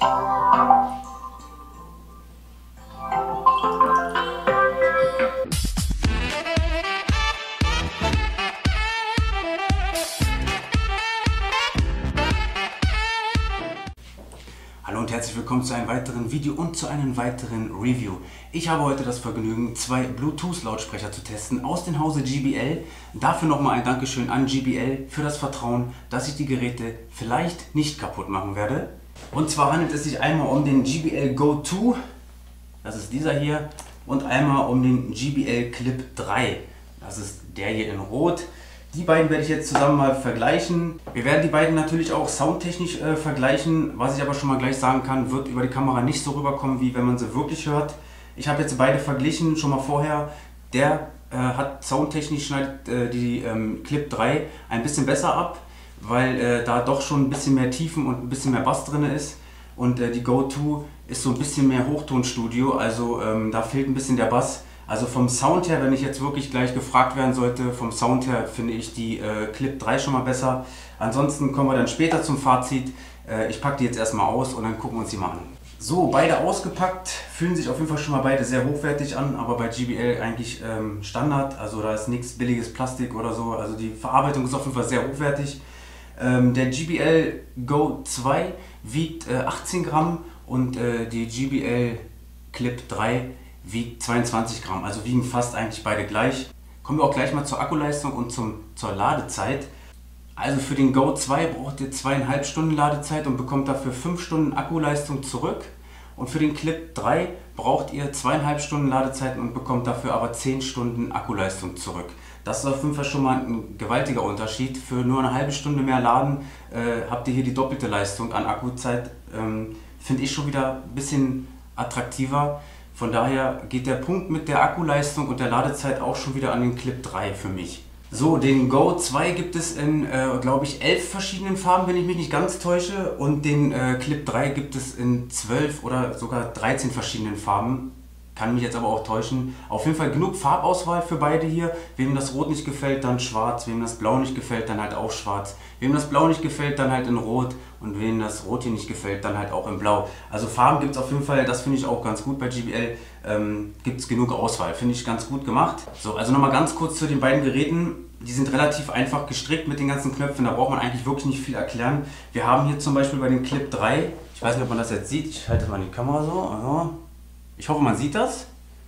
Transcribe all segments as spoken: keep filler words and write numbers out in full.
Hallo und herzlich willkommen zu einem weiteren Video und zu einem weiteren Review. Ich habe heute das Vergnügen, zwei Bluetooth-Lautsprecher zu testen aus dem Hause J B L. Dafür nochmal ein Dankeschön an J B L für das Vertrauen, dass ich die Geräte vielleicht nicht kaputt machen werde. Und zwar handelt es sich einmal um den J B L Go zwei, das ist dieser hier, und einmal um den J B L Clip drei, das ist der hier in Rot. Die beiden werde ich jetzt zusammen mal vergleichen. Wir werden die beiden natürlich auch soundtechnisch äh, vergleichen. Was ich aber schon mal gleich sagen kann, wird über die Kamera nicht so rüberkommen, wie wenn man sie wirklich hört. Ich habe jetzt beide verglichen, schon mal vorher. Der äh, hat soundtechnisch schneidet äh, die ähm, Clip drei ein bisschen besser ab, weil äh, da doch schon ein bisschen mehr Tiefen und ein bisschen mehr Bass drin ist. Und äh, die Go zwei ist so ein bisschen mehr Hochtonstudio, also ähm, da fehlt ein bisschen der Bass. Also vom Sound her, wenn ich jetzt wirklich gleich gefragt werden sollte, vom Sound her finde ich die äh, Clip drei schon mal besser. Ansonsten kommen wir dann später zum Fazit. Äh, ich packe die jetzt erstmal aus und dann gucken wir uns die mal an. So, beide ausgepackt, fühlen sich auf jeden Fall schon mal beide sehr hochwertig an, aber bei J B L eigentlich ähm, Standard. Also da ist nichts billiges Plastik oder so. Also die Verarbeitung ist auf jeden Fall sehr hochwertig. Ähm, der J B L Go zwei wiegt äh, achtzehn Gramm und äh, die J B L Clip drei wiegt zweiundzwanzig Gramm, also wiegen fast eigentlich beide gleich. Kommen wir auch gleich mal zur Akkuleistung und zum, zur Ladezeit. Also für den Go zwei braucht ihr zweieinhalb Stunden Ladezeit und bekommt dafür fünf Stunden Akkuleistung zurück. Und für den Clip drei braucht ihr zweieinhalb Stunden Ladezeit und bekommt dafür aber zehn Stunden Akkuleistung zurück. Das ist auf jeden Fall schon mal ein gewaltiger Unterschied. Für nur eine halbe Stunde mehr Laden äh, habt ihr hier die doppelte Leistung an Akkuzeit. Ähm, Finde ich schon wieder ein bisschen attraktiver. Von daher geht der Punkt mit der Akkuleistung und der Ladezeit auch schon wieder an den Clip drei für mich. So, den Go zwei gibt es in, äh, glaube ich, elf verschiedenen Farben, wenn ich mich nicht ganz täusche. Und den äh, Clip drei gibt es in zwölf oder sogar dreizehn verschiedenen Farben. Kann mich jetzt aber auch täuschen. Auf jeden Fall genug Farbauswahl für beide hier. Wem das Rot nicht gefällt, dann schwarz. Wem das Blau nicht gefällt, dann halt auch schwarz. Wem das Blau nicht gefällt, dann halt in Rot. Und wem das Rot hier nicht gefällt, dann halt auch in Blau. Also Farben gibt es auf jeden Fall, das finde ich auch ganz gut bei J B L. Ähm, gibt es genug Auswahl, finde ich ganz gut gemacht. So, also nochmal ganz kurz zu den beiden Geräten. Die sind relativ einfach gestrickt mit den ganzen Knöpfen, da braucht man eigentlich wirklich nicht viel erklären. Wir haben hier zum Beispiel bei den Clip drei, ich weiß nicht, ob man das jetzt sieht, ich halte mal die Kamera so. Also, ich hoffe, man sieht das.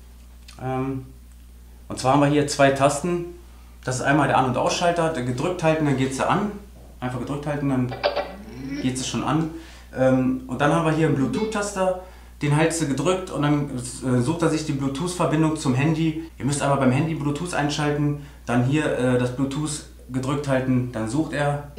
Ähm, und zwar haben wir hier zwei Tasten. Das ist einmal der An- und Ausschalter. Der gedrückt halten, dann geht es an. Einfach gedrückt halten, dann geht es schon an. Ähm, und dann haben wir hier einen Bluetooth-Taster. Den hältst du gedrückt und dann äh, sucht er sich die Bluetooth-Verbindung zum Handy. Ihr müsst einmal beim Handy Bluetooth einschalten. Dann hier äh, das Bluetooth gedrückt halten. Dann sucht er.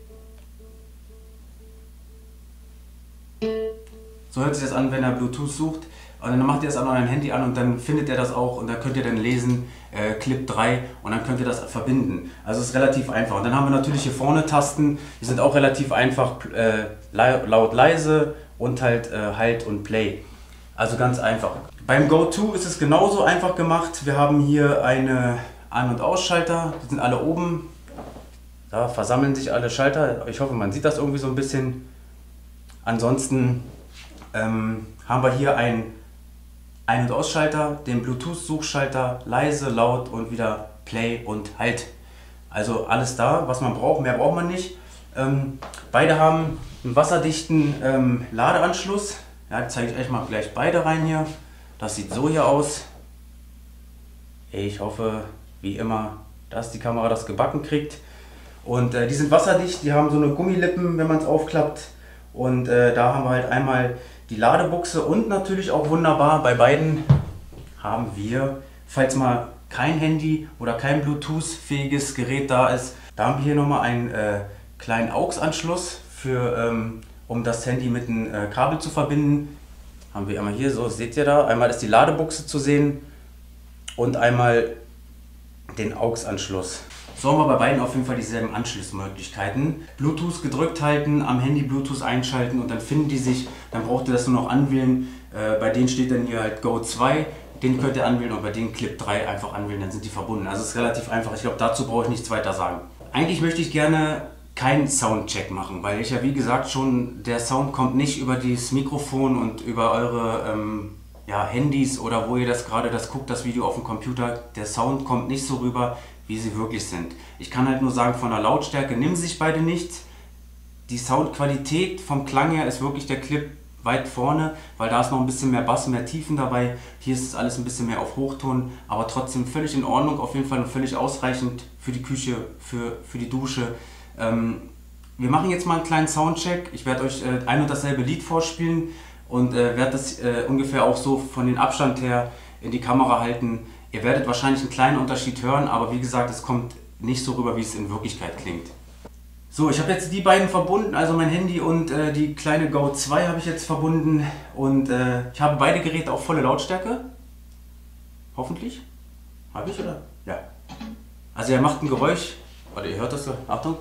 So hört sich das an, wenn er Bluetooth sucht. Und dann macht ihr das an eurem Handy an und dann findet er das auch und dann könnt ihr dann lesen, äh, Clip drei, und dann könnt ihr das verbinden. Also es ist relativ einfach. Und dann haben wir natürlich hier vorne Tasten, die sind auch relativ einfach, äh, laut, leise und halt äh, Halt und Play. Also ganz einfach. Beim Go zwei ist es genauso einfach gemacht. Wir haben hier eine An- und Ausschalter, die sind alle oben. Da versammeln sich alle Schalter. Ich hoffe, man sieht das irgendwie so ein bisschen. Ansonsten ähm, haben wir hier ein Ein- und Ausschalter, den Bluetooth-Suchschalter, leise, laut und wieder Play und Halt. Also alles da, was man braucht, mehr braucht man nicht. Ähm, beide haben einen wasserdichten ähm, Ladeanschluss. Ja, zeige ich euch mal gleich beide rein hier. Das sieht so hier aus. Ich hoffe, wie immer, dass die Kamera das gebacken kriegt. Und äh, die sind wasserdicht, die haben so eine Gummilippen, wenn man es aufklappt. Und äh, da haben wir halt einmal die Ladebuchse und natürlich auch wunderbar, bei beiden haben wir, falls mal kein Handy oder kein Bluetooth-fähiges Gerät da ist, da haben wir hier nochmal einen äh, kleinen A U X-Anschluss, für, ähm, um das Handy mit einem äh, Kabel zu verbinden. Haben wir einmal hier, so seht ihr da, einmal ist die Ladebuchse zu sehen und einmal den A U X-Anschluss. So haben wir bei beiden auf jeden Fall dieselben Anschlussmöglichkeiten. Bluetooth gedrückt halten, am Handy Bluetooth einschalten und dann finden die sich. Dann braucht ihr das nur noch anwählen. Äh, bei denen steht dann hier halt Go zwei. Den könnt ihr anwählen und bei denen Clip drei einfach anwählen, dann sind die verbunden. Also es ist relativ einfach. Ich glaube, dazu brauche ich nichts weiter sagen. Eigentlich möchte ich gerne keinen Soundcheck machen, weil ich ja wie gesagt schon, der Sound kommt nicht über dieses Mikrofon und über eure ähm, ja, Handys oder wo ihr das gerade das guckt, das Video auf dem Computer. Der Sound kommt nicht so rüber, wie sie wirklich sind. Ich kann halt nur sagen, von der Lautstärke nehmen sich beide nichts. Die Soundqualität vom Klang her ist wirklich der Clip weit vorne, weil da ist noch ein bisschen mehr Bass, mehr Tiefen dabei. Hier ist es alles ein bisschen mehr auf Hochton, aber trotzdem völlig in Ordnung, auf jeden Fall völlig ausreichend für die Küche, für, für die Dusche. Ähm, wir machen jetzt mal einen kleinen Soundcheck. Ich werde euch äh, ein und dasselbe Lied vorspielen und äh, werde das äh, ungefähr auch so von den Abstand her in die Kamera halten. Ihr werdet wahrscheinlich einen kleinen Unterschied hören, aber wie gesagt, es kommt nicht so rüber, wie es in Wirklichkeit klingt. So, ich habe jetzt die beiden verbunden, also mein Handy und äh, die kleine Go zwei habe ich jetzt verbunden und äh, ich habe beide Geräte auf volle Lautstärke. Hoffentlich. Habe ich, oder? Ja. Also er macht ein Geräusch, oder ihr hört das so, Achtung.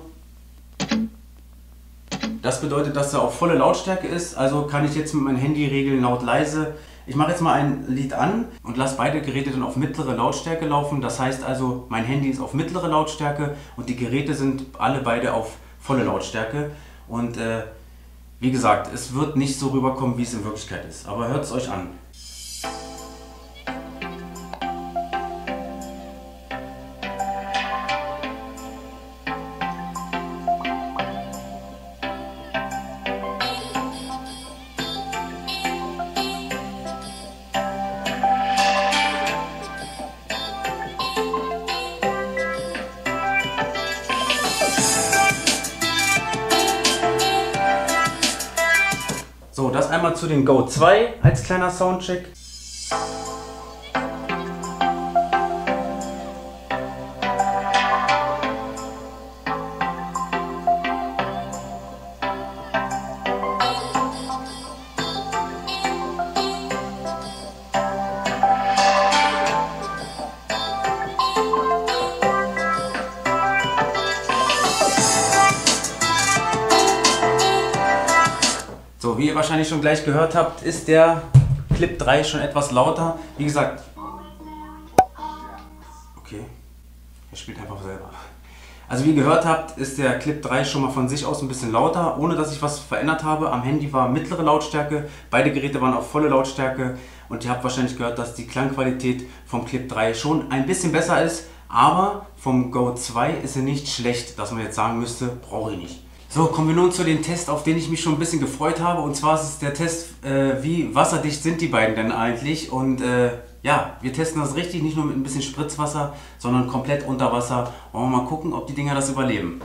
Das bedeutet, dass er auf volle Lautstärke ist, also kann ich jetzt mit meinem Handy regeln laut leise. Ich mache jetzt mal ein Lied an und lasse beide Geräte dann auf mittlere Lautstärke laufen. Das heißt also, mein Handy ist auf mittlere Lautstärke und die Geräte sind alle beide auf volle Lautstärke. Und äh, wie gesagt, es wird nicht so rüberkommen, wie es in Wirklichkeit ist. Aber hört es euch an. So, das einmal zu den Go zwei als kleiner Soundcheck. So, wie ihr wahrscheinlich schon gleich gehört habt, ist der Clip drei schon etwas lauter. Wie gesagt, okay, er spielt einfach selber. Also wie ihr gehört habt, ist der Clip drei schon mal von sich aus ein bisschen lauter, ohne dass ich was verändert habe. Am Handy war mittlere Lautstärke, beide Geräte waren auf volle Lautstärke und ihr habt wahrscheinlich gehört, dass die Klangqualität vom Clip drei schon ein bisschen besser ist, aber vom Go zwei ist er nicht schlecht, dass man jetzt sagen müsste, brauche ich nicht. So, kommen wir nun zu dem Test, auf den ich mich schon ein bisschen gefreut habe. Und zwar ist es der Test, äh, wie wasserdicht sind die beiden denn eigentlich. Und äh, ja, wir testen das richtig, nicht nur mit ein bisschen Spritzwasser, sondern komplett unter Wasser. Wollen wir mal gucken, ob die Dinger das überleben.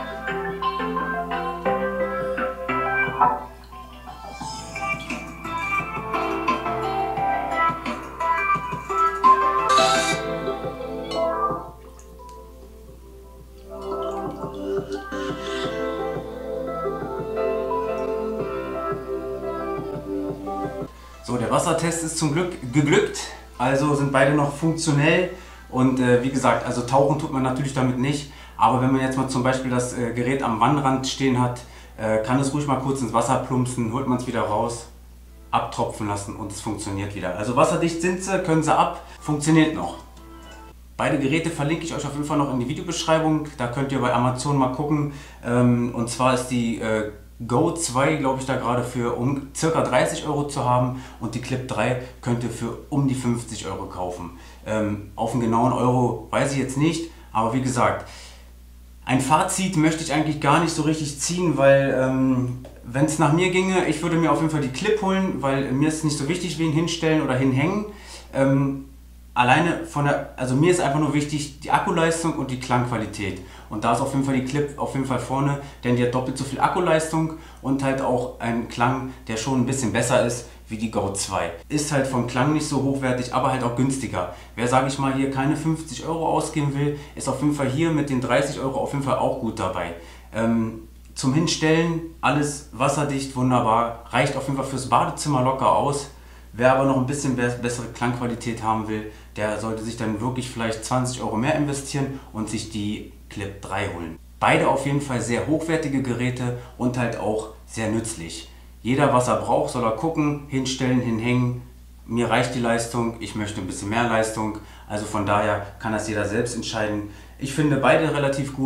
So, der Wassertest ist zum Glück geglückt, also sind beide noch funktionell und äh, wie gesagt, also tauchen tut man natürlich damit nicht, aber wenn man jetzt mal zum Beispiel das äh, Gerät am Wannenrand stehen hat, äh, kann es ruhig mal kurz ins Wasser plumpsen, holt man es wieder raus, abtropfen lassen und es funktioniert wieder. Also wasserdicht sind sie, können sie ab, funktioniert noch. Beide Geräte verlinke ich euch auf jeden Fall noch in die Videobeschreibung, da könnt ihr bei Amazon mal gucken, ähm, und zwar ist die äh, Go zwei, glaube ich, da gerade für um ca. dreißig Euro zu haben und die Clip drei könnt ihr für um die fünfzig Euro kaufen. Ähm, auf einen genauen Euro weiß ich jetzt nicht, aber wie gesagt, ein Fazit möchte ich eigentlich gar nicht so richtig ziehen, weil ähm, wenn es nach mir ginge, ich würde mir auf jeden Fall die Clip holen, weil mir ist nicht so wichtig wegen hinstellen oder hinhängen. Ähm, Alleine von der, also mir ist einfach nur wichtig die Akkuleistung und die Klangqualität. Und da ist auf jeden Fall die Clip auf jeden Fall vorne, denn die hat doppelt so viel Akkuleistung und halt auch einen Klang, der schon ein bisschen besser ist wie die Go zwei. Ist halt vom Klang nicht so hochwertig, aber halt auch günstiger. Wer, sage ich mal, hier keine fünfzig Euro ausgeben will, ist auf jeden Fall hier mit den dreißig Euro auf jeden Fall auch gut dabei. Ähm, zum Hinstellen, alles wasserdicht, wunderbar, reicht auf jeden Fall fürs Badezimmer locker aus. Wer aber noch ein bisschen bessere Klangqualität haben will, der sollte sich dann wirklich vielleicht zwanzig Euro mehr investieren und sich die Clip drei holen. Beide auf jeden Fall sehr hochwertige Geräte und halt auch sehr nützlich. Jeder, was er braucht, soll er gucken, hinstellen, hinhängen. Mir reicht die Leistung, ich möchte ein bisschen mehr Leistung. Also von daher kann das jeder selbst entscheiden. Ich finde beide relativ gut,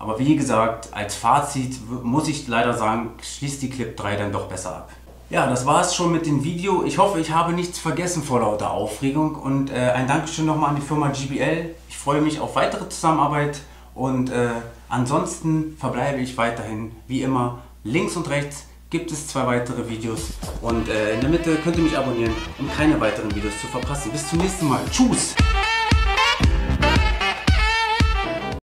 Aber wie gesagt, als Fazit muss ich leider sagen, schließt die Clip drei dann doch besser ab. Ja, das war es schon mit dem Video. Ich hoffe, ich habe nichts vergessen vor lauter Aufregung. Und äh, ein Dankeschön nochmal an die Firma G B L. Ich freue mich auf weitere Zusammenarbeit. Und äh, ansonsten verbleibe ich weiterhin wie immer. Links und rechts gibt es zwei weitere Videos. Und äh, in der Mitte könnt ihr mich abonnieren, um keine weiteren Videos zu verpassen. Bis zum nächsten Mal. Tschüss!